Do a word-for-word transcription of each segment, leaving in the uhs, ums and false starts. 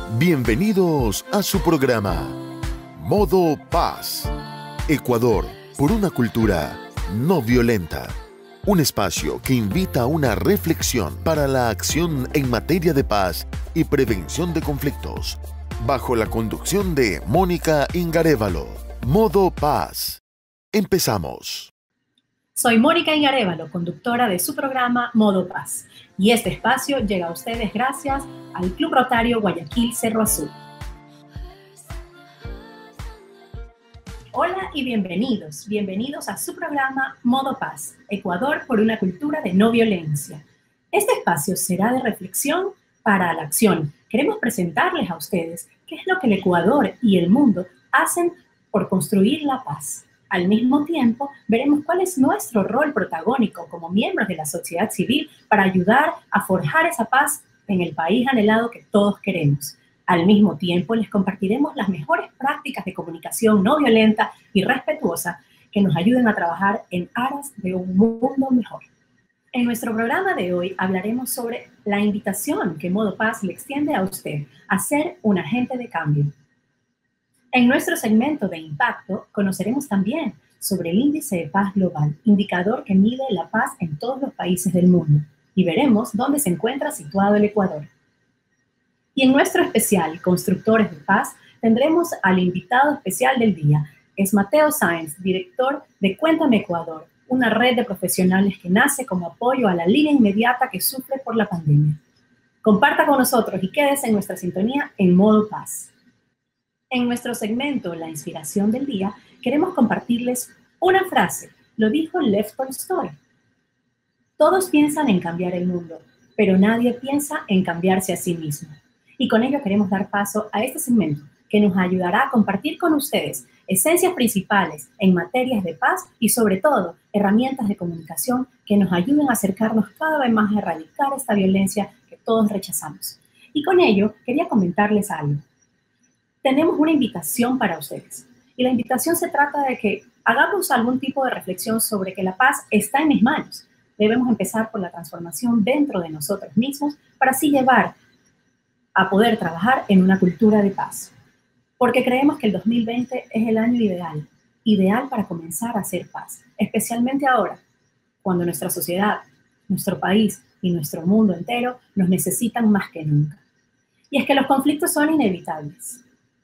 Bienvenidos a su programa Modo Paz. Ecuador por una cultura no violenta. Un espacio que invita a una reflexión para la acción en materia de paz y prevención de conflictos. Bajo la conducción de Mónica Ingarévalo. Modo Paz. Empezamos. Soy Mónica Ingarévalo, conductora de su programa Modo Paz. Y este espacio llega a ustedes gracias al Club Rotario Guayaquil Cerro Azul. Hola y bienvenidos, bienvenidos a su programa Modo Paz, Ecuador por una cultura de no violencia. Este espacio será de reflexión para la acción. Queremos presentarles a ustedes qué es lo que el Ecuador y el mundo hacen por construir la paz. Al mismo tiempo, veremos cuál es nuestro rol protagónico como miembros de la sociedad civil para ayudar a forjar esa paz en el país anhelado que todos queremos. Al mismo tiempo, les compartiremos las mejores prácticas de comunicación no violenta y respetuosa que nos ayuden a trabajar en aras de un mundo mejor. En nuestro programa de hoy hablaremos sobre la invitación que Modo Paz le extiende a usted a ser un agente de cambio. En nuestro segmento de impacto conoceremos también sobre el Índice de Paz Global, indicador que mide la paz en todos los países del mundo, y veremos dónde se encuentra situado el Ecuador. Y en nuestro especial Constructores de Paz tendremos al invitado especial del día. Es Mateo Sáenz, director de Cuéntame Ecuador, una red de profesionales que nace como apoyo a la línea inmediata que sufre por la pandemia. Comparta con nosotros y quédese en nuestra sintonía en Modo Paz. En nuestro segmento La Inspiración del Día, queremos compartirles una frase. Lo dijo Lev Tolstoy. Todos piensan en cambiar el mundo, pero nadie piensa en cambiarse a sí mismo. Y con ello queremos dar paso a este segmento que nos ayudará a compartir con ustedes esencias principales en materias de paz y sobre todo herramientas de comunicación que nos ayuden a acercarnos cada vez más a erradicar esta violencia que todos rechazamos. Y con ello quería comentarles algo. Tenemos una invitación para ustedes. Y la invitación se trata de que hagamos algún tipo de reflexión sobre que la paz está en mis manos. Debemos empezar por la transformación dentro de nosotros mismos para así llevar a poder trabajar en una cultura de paz. Porque creemos que el dos mil veinte es el año ideal, ideal para comenzar a hacer paz. Especialmente ahora, cuando nuestra sociedad, nuestro país y nuestro mundo entero nos necesitan más que nunca. Y es que los conflictos son inevitables.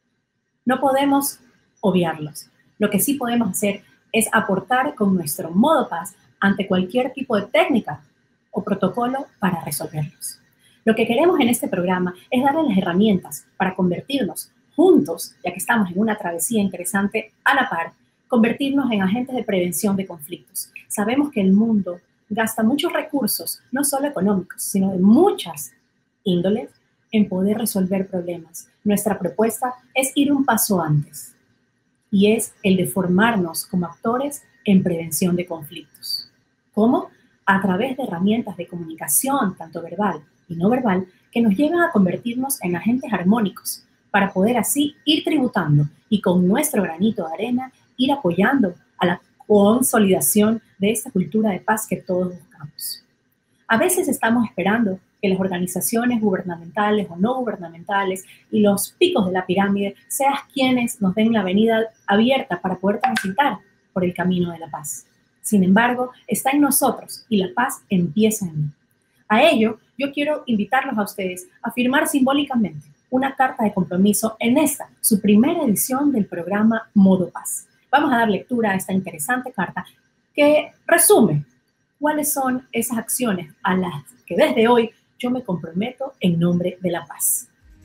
No podemos obviarlos. Lo que sí podemos hacer es aportar con nuestro modo paz ante cualquier tipo de técnica o protocolo para resolverlos. Lo que queremos en este programa es darles las herramientas para convertirnos juntos, ya que estamos en una travesía interesante a la par, convertirnos en agentes de prevención de conflictos. Sabemos que el mundo gasta muchos recursos, no solo económicos, sino de muchas índoles, en poder resolver problemas. Nuestra propuesta es ir un paso antes y es el de formarnos como actores en prevención de conflictos. ¿Cómo? A través de herramientas de comunicación, tanto verbal y no verbal, que nos llevan a convertirnos en agentes armónicos para poder así ir tributando y con nuestro granito de arena ir apoyando a la consolidación de esta cultura de paz que todos buscamos. A veces estamos esperando que las organizaciones gubernamentales o no gubernamentales y los picos de la pirámide sean quienes nos den la avenida abierta para poder transitar por el camino de la paz. Sin embargo, está en nosotros y la paz empieza en mí. A ello, yo quiero invitarlos a ustedes a firmar simbólicamente una carta de compromiso en esta, su primera edición del programa Modo Paz. Vamos a dar lectura a esta interesante carta que resume cuáles son esas acciones a las que desde hoy yo me comprometo en nombre de la paz.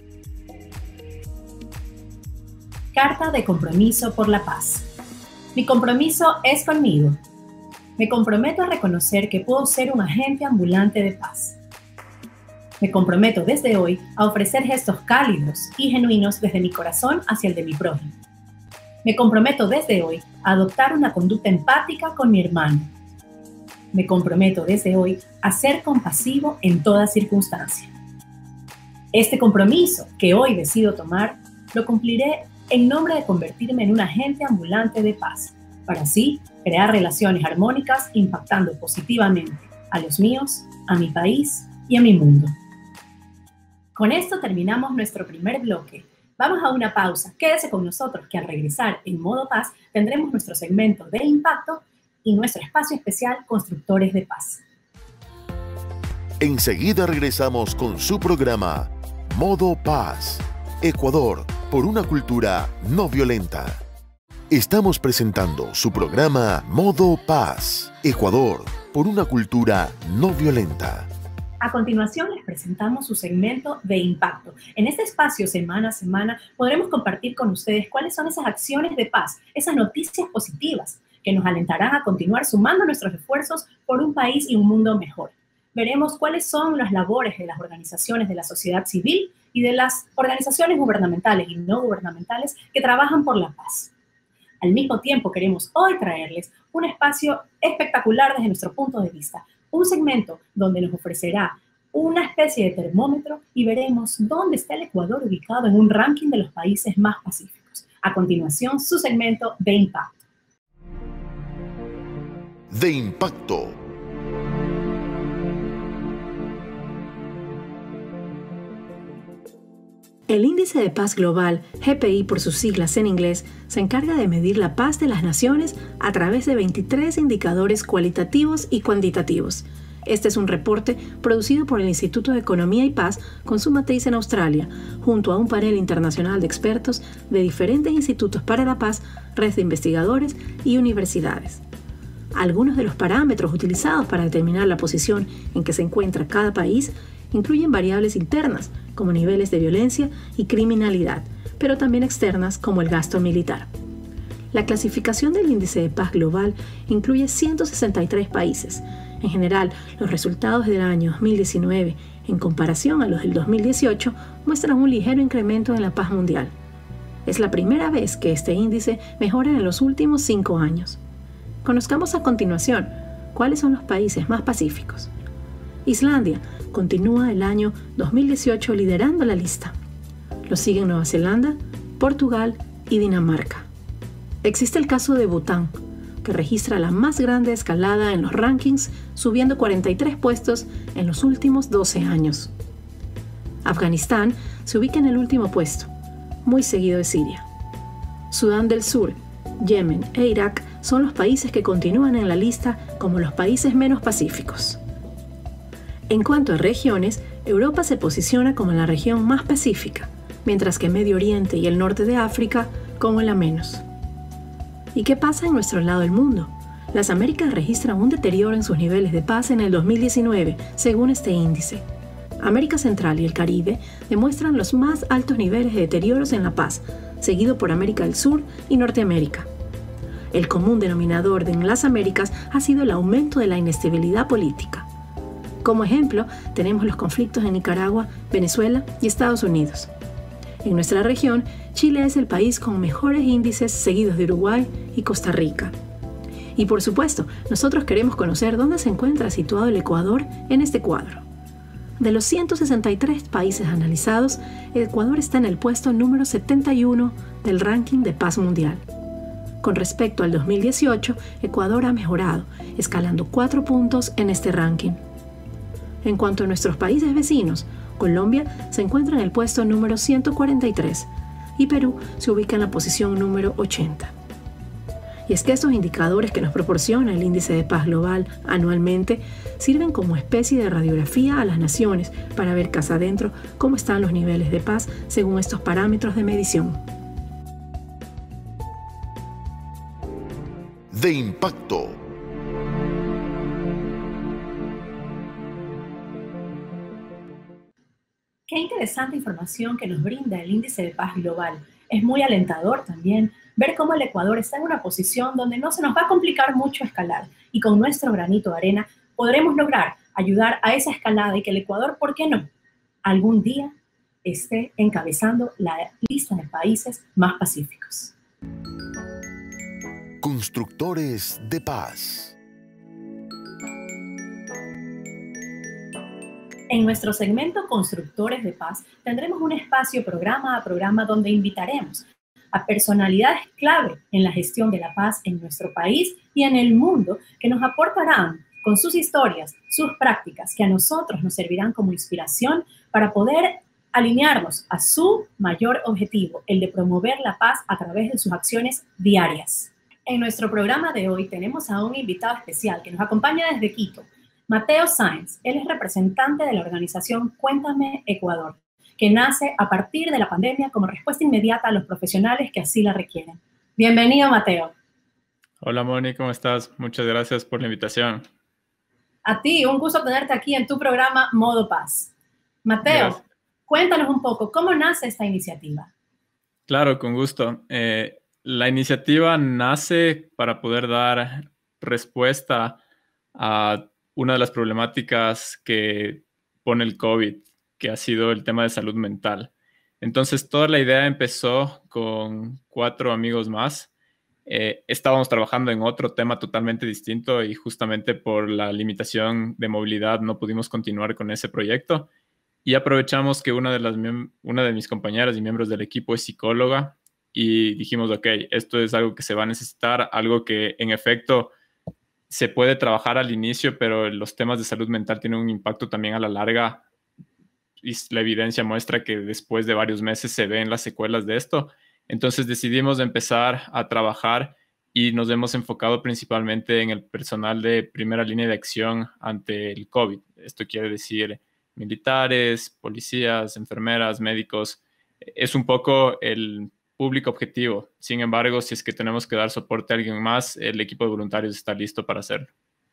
Carta de compromiso por la paz. Mi compromiso es conmigo. Me comprometo a reconocer que puedo ser un agente ambulante de paz. Me comprometo desde hoy a ofrecer gestos cálidos y genuinos desde mi corazón hacia el de mi prójimo. Me comprometo desde hoy a adoptar una conducta empática con mi hermano. Me comprometo desde hoy a ser compasivo en toda circunstancia. Este compromiso que hoy decido tomar, lo cumpliré en nombre de convertirme en un agente ambulante de paz, para así crear relaciones armónicas impactando positivamente a los míos, a mi país y a mi mundo. Con esto terminamos nuestro primer bloque. Vamos a una pausa. Quédese con nosotros que al regresar en Modo Paz tendremos nuestro segmento de impacto y nuestro espacio especial Constructores de Paz. Enseguida regresamos con su programa Modo Paz, Ecuador, por una cultura no violenta. Estamos presentando su programa Modo Paz, Ecuador, por una cultura no violenta. A continuación les presentamos su segmento de impacto. En este espacio, semana a semana, podremos compartir con ustedes cuáles son esas acciones de paz, esas noticias positivas que nos alentarán a continuar sumando nuestros esfuerzos por un país y un mundo mejor. Veremos cuáles son las labores de las organizaciones de la sociedad civil y de las organizaciones gubernamentales y no gubernamentales que trabajan por la paz. Al mismo tiempo, queremos hoy traerles un espacio espectacular desde nuestro punto de vista, un segmento donde nos ofrecerá una especie de termómetro y veremos dónde está el Ecuador ubicado en un ranking de los países más pacíficos. A continuación, su segmento de impacto. De impacto. El Índice de Paz Global, G P I por sus siglas en inglés, se encarga de medir la paz de las naciones a través de veintitrés indicadores cualitativos y cuantitativos. Este es un reporte producido por el Instituto de Economía y Paz con su matriz en Australia, junto a un panel internacional de expertos de diferentes institutos para la paz, redes de investigadores y universidades. Algunos de los parámetros utilizados para determinar la posición en que se encuentra cada país incluyen variables internas, como niveles de violencia y criminalidad, pero también externas, como el gasto militar. La clasificación del Índice de Paz Global incluye ciento sesenta y tres países. En general, los resultados del año dos mil diecinueve, en comparación a los del dos mil dieciocho, muestran un ligero incremento en la paz mundial. Es la primera vez que este índice mejora en los últimos cinco años. Conozcamos a continuación cuáles son los países más pacíficos. Islandia continúa el año dos mil dieciocho liderando la lista. Lo siguen Nueva Zelanda, Portugal y Dinamarca. Existe el caso de Bután, que registra la más grande escalada en los rankings, subiendo cuarenta y tres puestos en los últimos doce años. Afganistán se ubica en el último puesto, muy seguido de Siria. Sudán del Sur, Yemen e Irak son los países que continúan en la lista como los países menos pacíficos. En cuanto a regiones, Europa se posiciona como la región más pacífica, mientras que Medio Oriente y el norte de África como la menos. ¿Y qué pasa en nuestro lado del mundo? Las Américas registran un deterioro en sus niveles de paz en el dos mil diecinueve, según este índice. América Central y el Caribe demuestran los más altos niveles de deterioros en la paz, seguido por América del Sur y Norteamérica. El común denominador de en las Américas ha sido el aumento de la inestabilidad política. Como ejemplo, tenemos los conflictos en Nicaragua, Venezuela y Estados Unidos. En nuestra región, Chile es el país con mejores índices, seguidos de Uruguay y Costa Rica. Y por supuesto, nosotros queremos conocer dónde se encuentra situado el Ecuador en este cuadro. De los ciento sesenta y tres países analizados, el Ecuador está en el puesto número setenta y uno del ranking de paz mundial. Con respecto al dos mil dieciocho, Ecuador ha mejorado, escalando cuatro puntos en este ranking. En cuanto a nuestros países vecinos, Colombia se encuentra en el puesto número ciento cuarenta y tres y Perú se ubica en la posición número ochenta. Y es que estos indicadores que nos proporciona el Índice de Paz Global anualmente sirven como especie de radiografía a las naciones para ver casa adentro cómo están los niveles de paz según estos parámetros de medición. De impacto. Qué interesante información que nos brinda el Índice de Paz Global. Es muy alentador también ver cómo el Ecuador está en una posición donde no se nos va a complicar mucho escalar y con nuestro granito de arena podremos lograr ayudar a esa escalada y que el Ecuador, ¿por qué no?, algún día esté encabezando la lista de países más pacíficos. Constructores de paz. En nuestro segmento Constructores de Paz tendremos un espacio programa a programa donde invitaremos a personalidades clave en la gestión de la paz en nuestro país y en el mundo que nos aportarán con sus historias, sus prácticas, que a nosotros nos servirán como inspiración para poder alinearnos a su mayor objetivo, el de promover la paz a través de sus acciones diarias. En nuestro programa de hoy tenemos a un invitado especial que nos acompaña desde Quito, Mateo Sáenz. Él es representante de la organización Cuéntame Ecuador, que nace a partir de la pandemia como respuesta inmediata a los profesionales que así la requieren. Bienvenido, Mateo. Hola, Moni, ¿cómo estás? Muchas gracias por la invitación. A ti, un gusto tenerte aquí en tu programa Modo Paz. Mateo, gracias. Cuéntanos un poco, ¿cómo nace esta iniciativa? Claro, con gusto. Eh, la iniciativa nace para poder dar respuesta a una de las problemáticas que pone el COVID, que ha sido el tema de salud mental. Entonces, toda la idea empezó con cuatro amigos más. Eh, estábamos trabajando en otro tema totalmente distinto y justamente por la limitación de movilidad no pudimos continuar con ese proyecto. Y aprovechamos que una de, las, una de mis compañeras y miembros del equipo es psicóloga y dijimos, ok, esto es algo que se va a necesitar, algo que en efecto se puede trabajar al inicio, pero los temas de salud mental tienen un impacto también a la larga y la evidencia muestra que después de varios meses se ven las secuelas de esto. Entonces decidimos empezar a trabajar y nos hemos enfocado principalmente en el personal de primera línea de acción ante el COVID. Esto quiere decir militares, policías, enfermeras, médicos. Es un poco el público objetivo. Sin embargo, si es que tenemos que dar soporte a alguien más, el equipo de voluntarios está listo para hacerlo.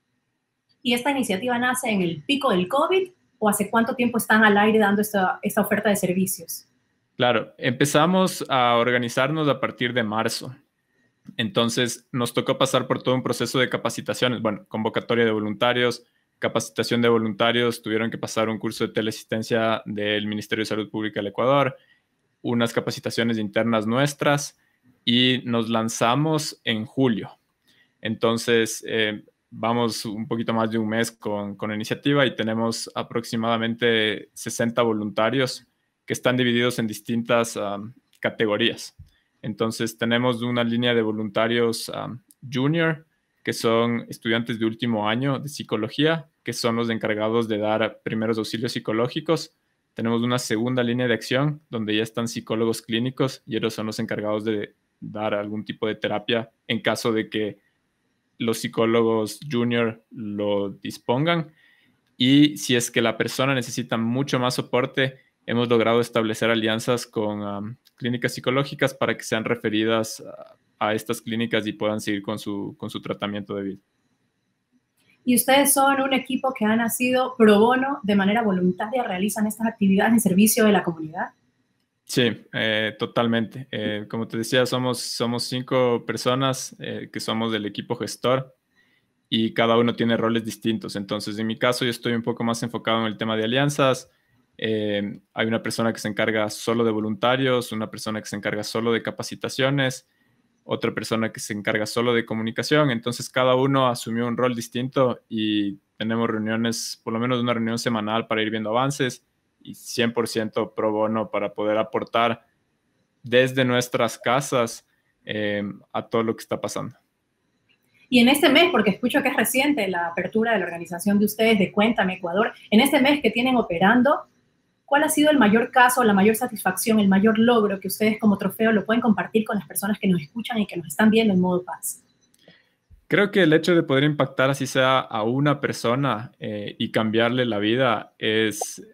¿Y esta iniciativa nace en el pico del COVID o hace cuánto tiempo están al aire dando esta, esta oferta de servicios? Claro, empezamos a organizarnos a partir de marzo. Entonces, nos tocó pasar por todo un proceso de capacitaciones. Bueno, convocatoria de voluntarios, capacitación de voluntarios, tuvieron que pasar un curso de teleasistencia del Ministerio de Salud Pública del Ecuador, unas capacitaciones internas nuestras y nos lanzamos en julio. Entonces, eh, vamos un poquito más de un mes con, con la iniciativa y tenemos aproximadamente sesenta voluntarios que están divididos en distintas um, categorías. Entonces, tenemos una línea de voluntarios um, junior, que son estudiantes de último año de psicología, que son los encargados de dar primeros auxilios psicológicos. Tenemos una segunda línea de acción, donde ya están psicólogos clínicos y ellos son los encargados de dar algún tipo de terapia en caso de que los psicólogos junior lo dispongan. Y si es que la persona necesita mucho más soporte, hemos logrado establecer alianzas con um, clínicas psicológicas para que sean referidas a, a estas clínicas y puedan seguir con su, con su tratamiento de vida. Y ustedes son un equipo que ha nacido pro bono, de manera voluntaria, realizan estas actividades en servicio de la comunidad. Sí, eh, totalmente. Eh, como te decía, somos, somos cinco personas eh, que somos del equipo gestor y cada uno tiene roles distintos. Entonces, en mi caso, yo estoy un poco más enfocado en el tema de alianzas. Eh, hay una persona que se encarga solo de voluntarios, una persona que se encarga solo de capacitaciones, otra persona que se encarga solo de comunicación. Entonces, cada uno asumió un rol distinto y tenemos reuniones, por lo menos una reunión semanal para ir viendo avances y cien por ciento pro bono para poder aportar desde nuestras casas eh, a todo lo que está pasando. Y en este mes, porque escucho que es reciente la apertura de la organización de ustedes de Cuéntame Ecuador, en este mes que tienen operando, ¿cuál ha sido el mayor caso, la mayor satisfacción, el mayor logro que ustedes como trofeo lo pueden compartir con las personas que nos escuchan y que nos están viendo en Modo Paz? Creo que el hecho de poder impactar así sea a una persona eh, y cambiarle la vida es,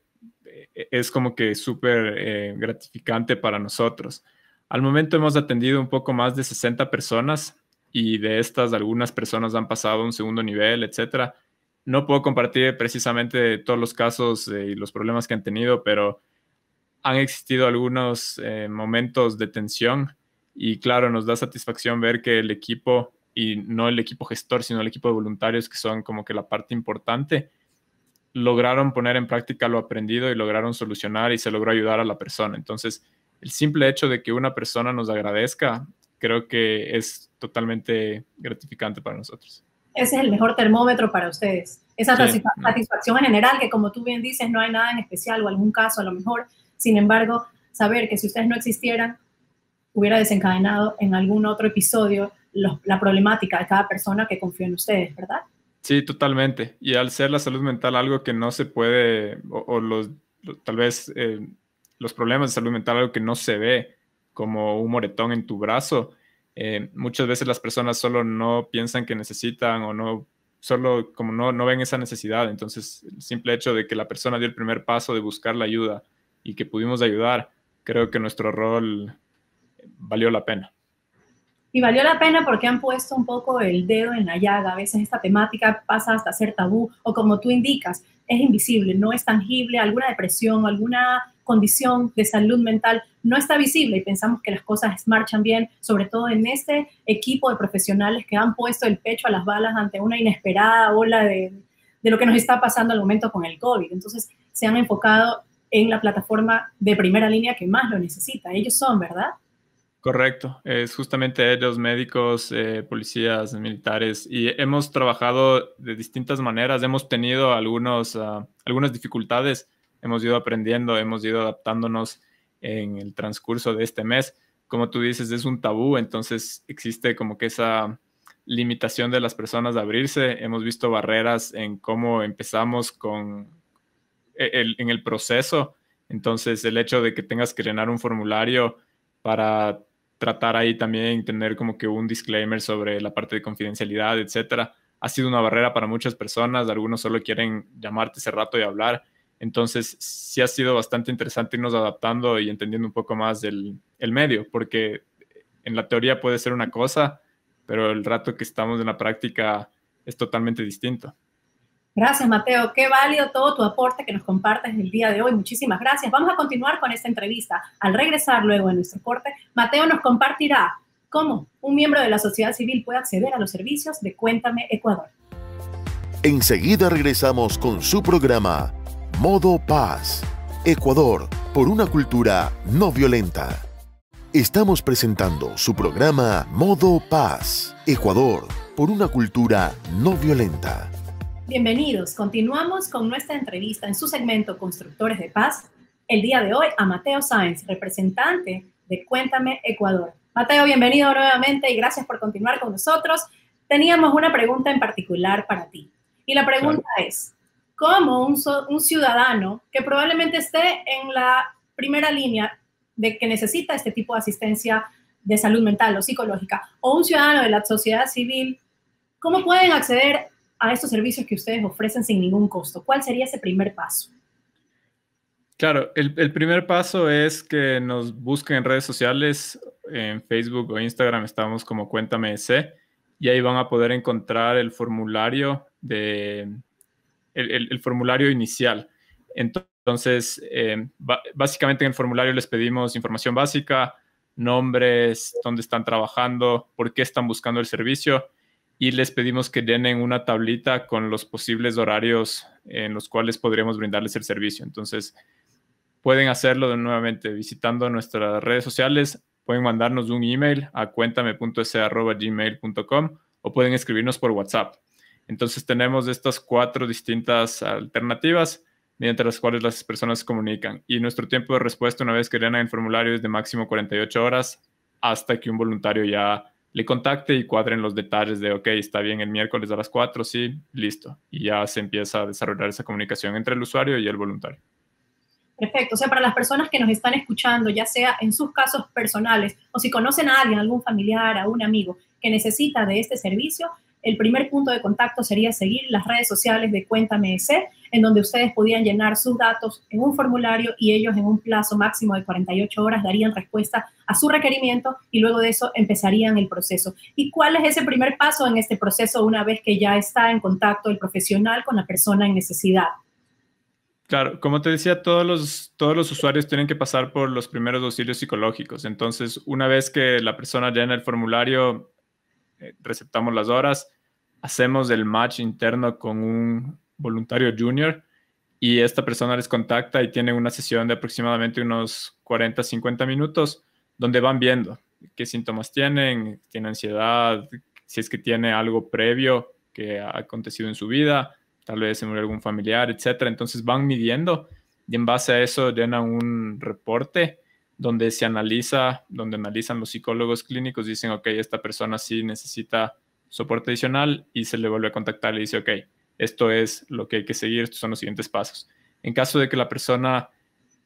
es como que súper eh, gratificante para nosotros. Al momento hemos atendido un poco más de sesenta personas y de estas algunas personas han pasado a un segundo nivel, etcétera. No puedo compartir precisamente todos los casos eh, y los problemas que han tenido, pero han existido algunos eh, momentos de tensión y claro, nos da satisfacción ver que el equipo, y no el equipo gestor, sino el equipo de voluntarios, que son como que la parte importante, lograron poner en práctica lo aprendido y lograron solucionar y se logró ayudar a la persona. Entonces, el simple hecho de que una persona nos agradezca, creo que es totalmente gratificante para nosotros. Ese es el mejor termómetro para ustedes. Esa Sí. satisfacción en general, que como tú bien dices, no hay nada en especial o algún caso a lo mejor. Sin embargo, saber que si ustedes no existieran, hubiera desencadenado en algún otro episodio los, la problemática de cada persona que confió en ustedes, ¿verdad? Sí, totalmente. Y al ser la salud mental algo que no se puede, o, o los, lo- tal vez eh, los problemas de salud mental, algo que no se ve como un moretón en tu brazo, eh, muchas veces las personas solo no piensan que necesitan o no, solo como no, no ven esa necesidad. Entonces, el simple hecho de que la persona dio el primer paso de buscar la ayuda y que pudimos ayudar, creo que nuestro rol valió la pena. Y valió la pena porque han puesto un poco el dedo en la llaga. A veces esta temática pasa hasta ser tabú o, como tú indicas, es invisible, no es tangible. Alguna depresión, alguna condición de salud mental no está visible y pensamos que las cosas marchan bien, sobre todo en este equipo de profesionales que han puesto el pecho a las balas ante una inesperada ola de, de lo que nos está pasando al momento con el COVID. Entonces, se han enfocado en la plataforma de primera línea que más lo necesita. Ellos son, ¿verdad? Correcto, es justamente ellos, médicos, eh, policías, militares, y hemos trabajado de distintas maneras, hemos tenido algunos, uh, algunas dificultades, hemos ido aprendiendo, hemos ido adaptándonos en el transcurso de este mes. Como tú dices, es un tabú, entonces existe como que esa limitación de las personas de abrirse. Hemos visto barreras en cómo empezamos con el, en el proceso, entonces el hecho de que tengas que llenar un formulario para tratar ahí también tener como que un disclaimer sobre la parte de confidencialidad, etcétera, ha sido una barrera para muchas personas. Algunos solo quieren llamarte ese rato y hablar. Entonces, sí ha sido bastante interesante irnos adaptando y entendiendo un poco más del el medio, porque en la teoría puede ser una cosa, pero el rato que estamos en la práctica es totalmente distinto. Gracias, Mateo. Qué válido todo tu aporte que nos compartes el día de hoy. Muchísimas gracias. Vamos a continuar con esta entrevista. Al regresar luego de nuestro corte, Mateo nos compartirá cómo un miembro de la sociedad civil puede acceder a los servicios de Cuéntame Ecuador. Enseguida regresamos con su programa Modo Paz, Ecuador, por una cultura no violenta. Estamos presentando su programa Modo Paz, Ecuador, por una cultura no violenta. Bienvenidos. Continuamos con nuestra entrevista en su segmento Constructores de Paz. El día de hoy a Mateo Sáenz, representante de Cuéntame Ecuador. Mateo, bienvenido nuevamente y gracias por continuar con nosotros. Teníamos una pregunta en particular para ti. Y la pregunta claro. es, ¿cómo un, un ciudadano que probablemente esté en la primera línea de que necesita este tipo de asistencia de salud mental o psicológica, o un ciudadano de la sociedad civil, cómo pueden acceder a estos servicios que ustedes ofrecen sin ningún costo? ¿Cuál sería ese primer paso? Claro, el, el primer paso es que nos busquen en redes sociales, en Facebook o Instagram, estamos como Cuéntame E C, y ahí van a poder encontrar el formulario, de, el, el, el formulario inicial. Entonces, eh, básicamente en el formulario les pedimos información básica, nombres, dónde están trabajando, por qué están buscando el servicio, y les pedimos que llenen una tablita con los posibles horarios en los cuales podríamos brindarles el servicio. Entonces, pueden hacerlo de nuevamente visitando nuestras redes sociales, pueden mandarnos un email a cuéntame punto e c arroba gmail punto com o pueden escribirnos por WhatsApp. Entonces, tenemos estas cuatro distintas alternativas mediante las cuales las personas se comunican. Y nuestro tiempo de respuesta una vez que llenan el formulario es de máximo cuarenta y ocho horas hasta que un voluntario ya le contacte y cuadren los detalles de, ok, está bien el miércoles a las cuatro, sí, listo. Y ya se empieza a desarrollar esa comunicación entre el usuario y el voluntario. Perfecto. O sea, para las personas que nos están escuchando, ya sea en sus casos personales o si conocen a alguien, algún familiar, a un amigo que necesita de este servicio, el primer punto de contacto sería seguir las redes sociales de Cuéntame E C, en donde ustedes podían llenar sus datos en un formulario y ellos en un plazo máximo de cuarenta y ocho horas darían respuesta a su requerimiento y luego de eso empezarían el proceso. ¿Y cuál es ese primer paso en este proceso una vez que ya está en contacto el profesional con la persona en necesidad? Claro, como te decía, todos los, todos los usuarios tienen que pasar por los primeros auxilios psicológicos. Entonces, una vez que la persona llena el formulario, eh, receptamos las horas, hacemos el match interno con un voluntario junior y esta persona les contacta y tienen una sesión de aproximadamente unos cuarenta a cincuenta minutos donde van viendo qué síntomas tienen, tiene ansiedad, si es que tiene algo previo que ha acontecido en su vida, tal vez se murió algún familiar, etcétera. Entonces van midiendo y en base a eso llenan un reporte donde se analiza, donde analizan los psicólogos clínicos, dicen, ok, esta persona sí necesita soporte adicional y se le vuelve a contactar y le dice, ok, esto es lo que hay que seguir, estos son los siguientes pasos. En caso de que la persona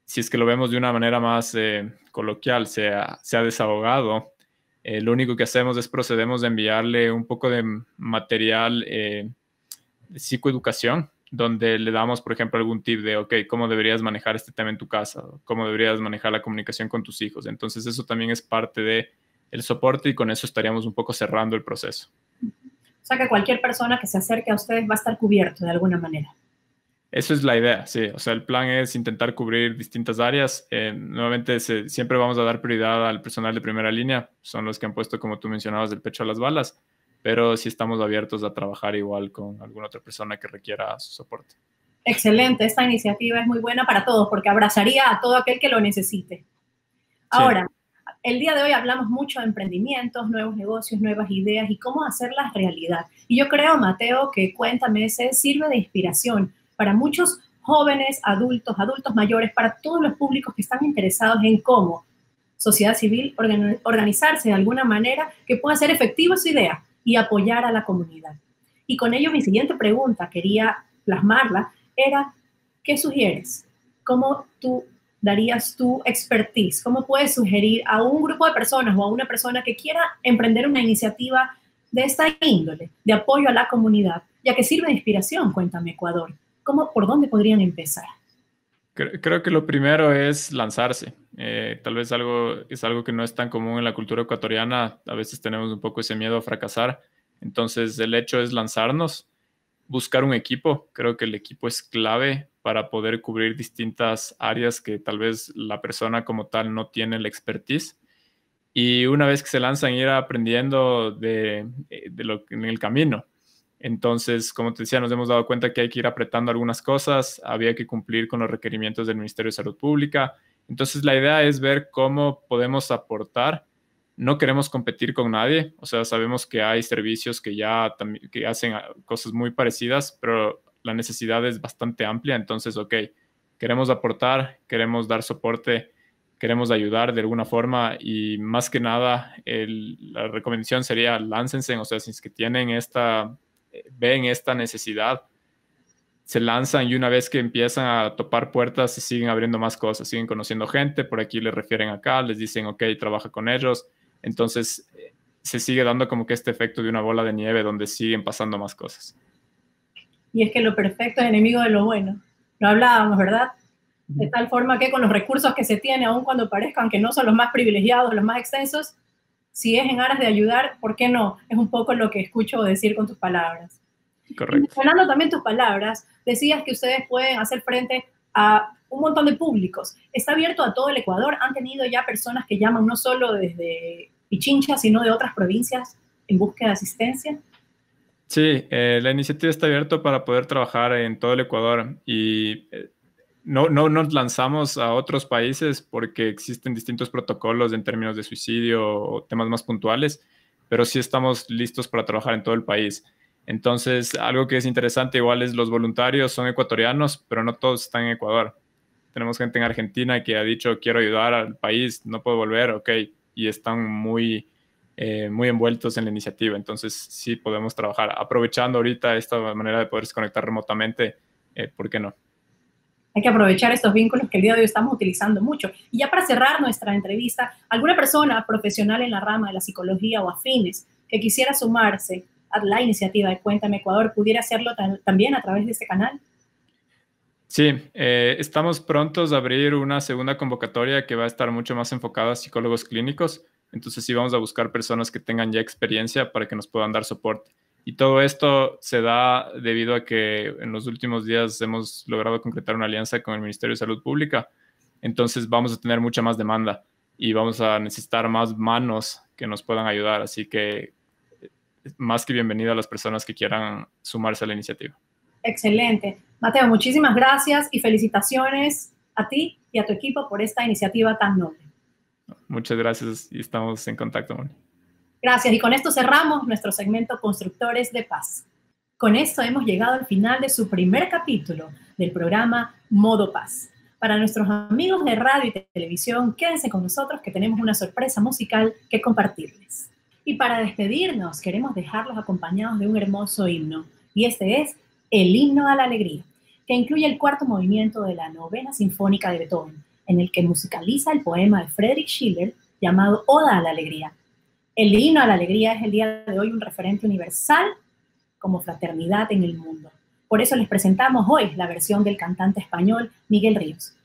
si es que lo vemos de una manera más eh, coloquial, se ha, se ha desahogado, eh, lo único que hacemos es procedemos a enviarle un poco de material eh, de psicoeducación, donde le damos, por ejemplo, algún tip de, ok, ¿cómo deberías manejar este tema en tu casa? ¿Cómo deberías manejar la comunicación con tus hijos? Entonces, eso también es parte del soporte y con eso estaríamos un poco cerrando el proceso. O sea, que cualquier persona que se acerque a ustedes va a estar cubierto de alguna manera. Eso es la idea, sí. O sea, el plan es intentar cubrir distintas áreas. Eh, nuevamente, se, siempre vamos a dar prioridad al personal de primera línea. Son los que han puesto, como tú mencionabas, el pecho a las balas. Pero sí estamos abiertos a trabajar igual con alguna otra persona que requiera su soporte. Excelente. Esta iniciativa es muy buena para todos porque abrazaría a todo aquel que lo necesite. Ahora, sí. El día de hoy hablamos mucho de emprendimientos, nuevos negocios, nuevas ideas y cómo hacerlas realidad. Y yo creo, Mateo, que Cuéntame ese sirve de inspiración para muchos jóvenes, adultos, adultos mayores, para todos los públicos que están interesados en cómo sociedad civil organizarse de alguna manera que pueda hacer efectiva su idea y apoyar a la comunidad. Y con ello mi siguiente pregunta, quería plasmarla, era, ¿qué sugieres? ¿Cómo tú darías tu expertise? ¿Cómo puedes sugerir a un grupo de personas o a una persona que quiera emprender una iniciativa de esta índole, de apoyo a la comunidad, ya que sirve de inspiración, Cuéntame Ecuador? ¿Cómo, por dónde podrían empezar? Creo, creo que lo primero es lanzarse. Eh, tal vez algo, es algo que no es tan común en la cultura ecuatoriana. A veces tenemos un poco ese miedo a fracasar. Entonces, el hecho es lanzarnos, buscar un equipo. Creo que el equipo es clave para poder cubrir distintas áreas que tal vez la persona como tal no tiene la expertise. Y una vez que se lanzan, ir aprendiendo de, de lo, en el camino. Entonces, como te decía, nos hemos dado cuenta que hay que ir apretando algunas cosas, había que cumplir con los requerimientos del Ministerio de Salud Pública. Entonces, la idea es ver cómo podemos aportar. No queremos competir con nadie, o sea, sabemos que hay servicios que ya que hacen cosas muy parecidas, pero la necesidad es bastante amplia. Entonces, ok, queremos aportar, queremos dar soporte, queremos ayudar de alguna forma y más que nada, el, la recomendación sería láncense, o sea, si es que tienen esta... ven esta necesidad, se lanzan y una vez que empiezan a topar puertas, se siguen abriendo más cosas, siguen conociendo gente, por aquí les refieren acá, les dicen, ok, trabaja con ellos. Entonces, se sigue dando como que este efecto de una bola de nieve donde siguen pasando más cosas. Y es que lo perfecto es enemigo de lo bueno. Lo hablábamos, ¿verdad? De tal forma que con los recursos que se tiene, aun cuando parezcan que no son los más privilegiados, los más extensos, si es en aras de ayudar, ¿por qué no? Es un poco lo que escucho decir con tus palabras. Correcto. Mencionando también tus palabras, decías que ustedes pueden hacer frente a un montón de públicos. ¿Está abierto a todo el Ecuador? ¿Han tenido ya personas que llaman no solo desde Pichincha, sino de otras provincias en búsqueda de asistencia? Sí, eh, la iniciativa está abierta para poder trabajar en todo el Ecuador y... Eh, No, no nos lanzamos a otros países porque existen distintos protocolos en términos de suicidio o temas más puntuales, pero sí estamos listos para trabajar en todo el país. Entonces, algo que es interesante igual es los voluntarios son ecuatorianos, pero no todos están en Ecuador. Tenemos gente en Argentina que ha dicho, quiero ayudar al país, no puedo volver, ok, y están muy, eh, muy envueltos en la iniciativa. Entonces, sí podemos trabajar. Aprovechando ahorita esta manera de poderse conectar remotamente, eh, ¿por qué no? Hay que aprovechar estos vínculos que el día de hoy estamos utilizando mucho. Y ya para cerrar nuestra entrevista, ¿alguna persona profesional en la rama de la psicología o afines que quisiera sumarse a la iniciativa de Cuéntame Ecuador pudiera hacerlo también a través de este canal? Sí, eh, estamos prontos a abrir una segunda convocatoria que va a estar mucho más enfocada a psicólogos clínicos. Entonces sí vamos a buscar personas que tengan ya experiencia para que nos puedan dar soporte. Y todo esto se da debido a que en los últimos días hemos logrado concretar una alianza con el Ministerio de Salud Pública. Entonces vamos a tener mucha más demanda y vamos a necesitar más manos que nos puedan ayudar. Así que más que bienvenida a las personas que quieran sumarse a la iniciativa. Excelente. Mateo, muchísimas gracias y felicitaciones a ti y a tu equipo por esta iniciativa tan noble. Muchas gracias y estamos en contacto, Moni. Gracias. Y con esto cerramos nuestro segmento Constructores de Paz. Con esto hemos llegado al final de su primer capítulo del programa Modo Paz. Para nuestros amigos de radio y televisión, quédense con nosotros que tenemos una sorpresa musical que compartirles. Y para despedirnos, queremos dejarlos acompañados de un hermoso himno. Y este es el Himno a la Alegría, que incluye el cuarto movimiento de la Novena Sinfónica de Beethoven, en el que musicaliza el poema de Friedrich Schiller llamado Oda a la Alegría. El himno a la alegría es el día de hoy un referente universal como fraternidad en el mundo. Por eso les presentamos hoy la versión del cantante español Miguel Ríos.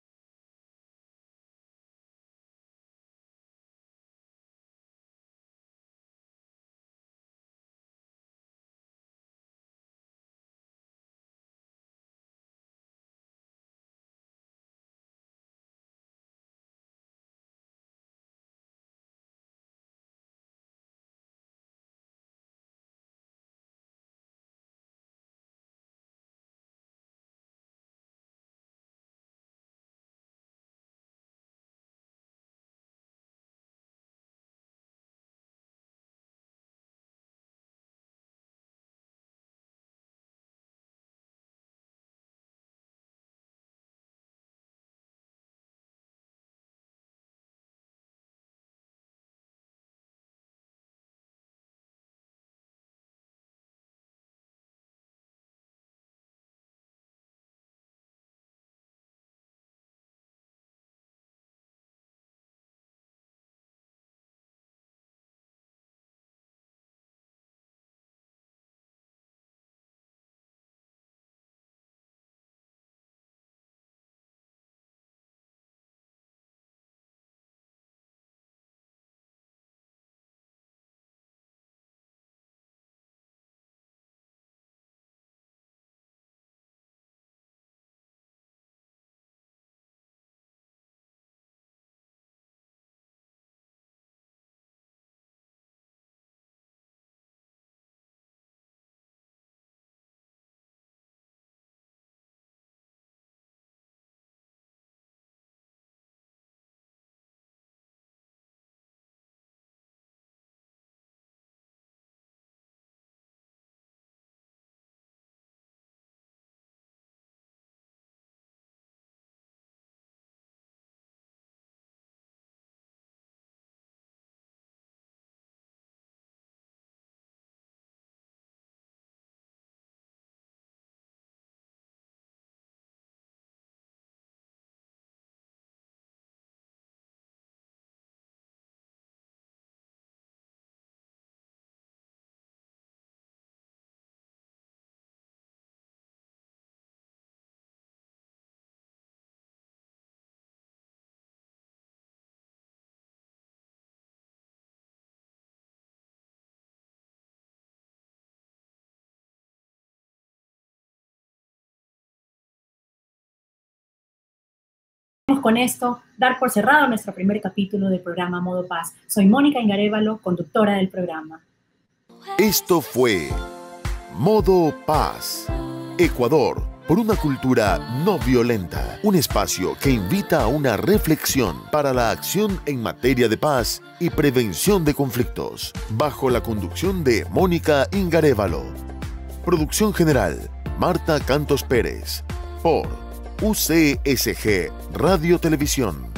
Con esto, dar por cerrado nuestro primer capítulo del programa Modo Paz. Soy Mónica Ingarévalo, conductora del programa. Esto fue Modo Paz, Ecuador, por una cultura no violenta. Un espacio que invita a una reflexión para la acción en materia de paz y prevención de conflictos. Bajo la conducción de Mónica Ingarévalo. Producción general, Marta Cantos Pérez. Por U C S G Radio Televisión.